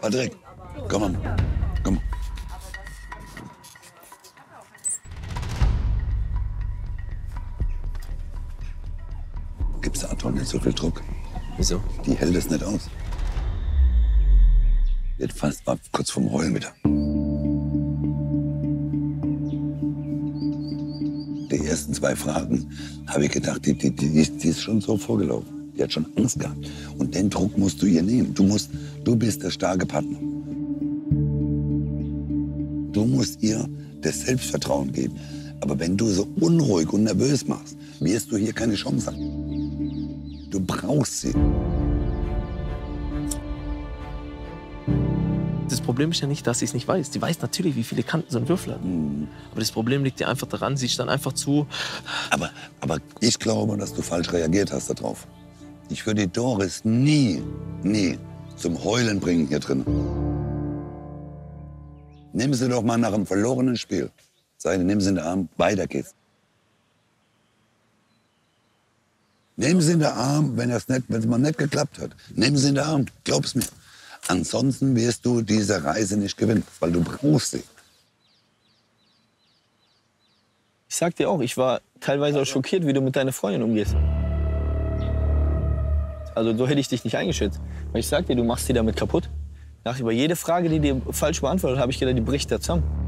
Patrick, komm mal. Komm. Gibt's da Anton nicht so viel Druck? Wieso? Die hält es nicht aus. Jetzt fast mal kurz vorm Heulen wieder. Die ersten 2 Fragen habe ich gedacht, die ist schon so vorgelaufen. Die hat schon Angst gehabt. Und den Druck musst du ihr nehmen. Du bist der starke Partner. Du musst ihr das Selbstvertrauen geben. Aber wenn du so unruhig und nervös machst, wirst du hier keine Chance haben. Du brauchst sie. Das Problem ist ja nicht, dass sie es nicht weiß. Sie weiß natürlich, wie viele Kanten so ein Würfel hat. Aber das Problem liegt ja einfach daran, sie ist dann einfach zu... Aber ich glaube, dass du falsch reagiert hast darauf. Ich würde die Doris nie zum Heulen bringen hier drin. Nimm sie doch mal nach einem verlorenen Spiel. Nimm sie in den Arm, weiter geht's. Nimm sie in den Arm, wenn es mal nicht geklappt hat. Nimm sie in den Arm, glaub's mir. Ansonsten wirst du diese Reise nicht gewinnen, weil du brauchst sie. Ich sag dir auch, ich war teilweise auch schockiert, wie du mit deiner Freundin umgehst. Also so hätte ich dich nicht eingeschätzt. Weil ich sag dir, du machst sie damit kaputt. Nach über jede Frage, die dir falsch beantwortet, habe ich gedacht, die bricht da zusammen.